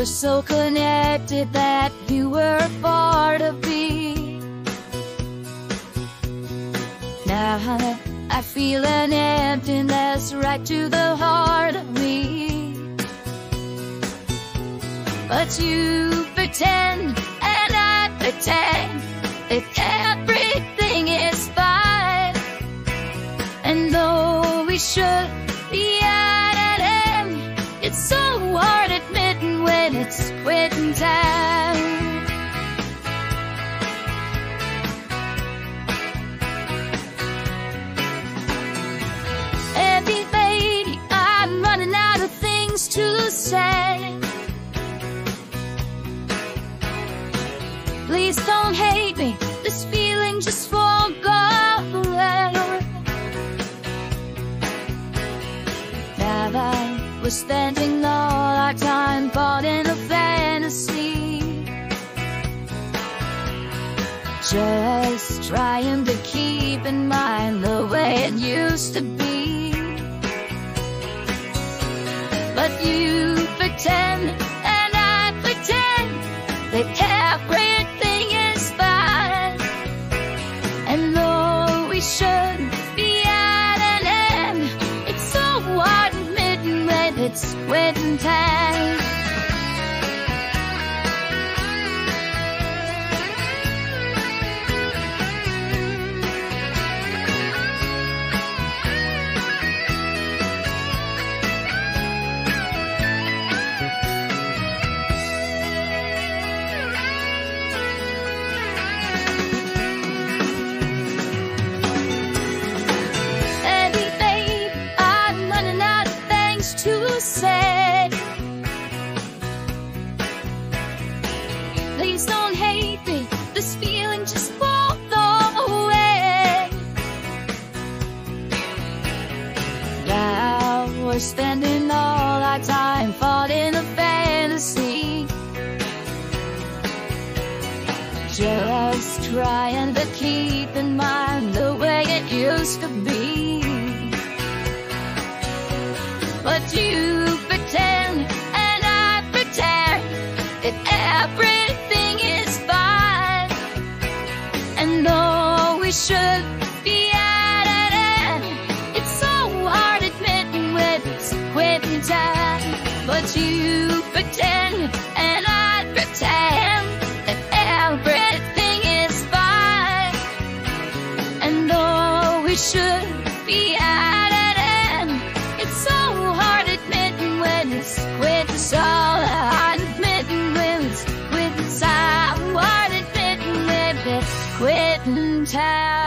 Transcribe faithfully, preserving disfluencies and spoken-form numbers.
so connected that you were a part of me. Now I feel an emptiness right to the heart of me. But you pretend and I pretend that everything is fine. And though we should be at an end, it's so hard admitting when it's quitting time. Every lady, I'm running out of things to say. Please don't hate me, this feeling just won't go away. Now that we're spending all our time caught in a fantasy, just trying to keep in mind the way it used to be. But you pretend and I pretend that everything is fine. And though we should be at an end, it's so hard admitting when it's quitting time. To say, please don't hate me, this feeling just won't go away. Now we're spending all our time caught in a fantasy, just trying to keep in mind the way it used to be. But you pretend and I pretend that everything is fine. And though we should be at an end, it's so hard admitting when it's quitting time. But you pretend and I pretend that everything is fine. And though we should be at an end, it's so hard admitting when it's quitting. So hard admitting when it's quitting. So hard admitting when it's quitting time.